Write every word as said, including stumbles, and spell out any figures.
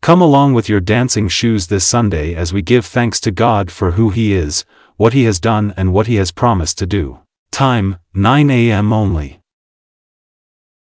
Come along with your dancing shoes this Sunday as we give thanks to God for who He is, what He has done and what He has promised to do. Time, nine A M only.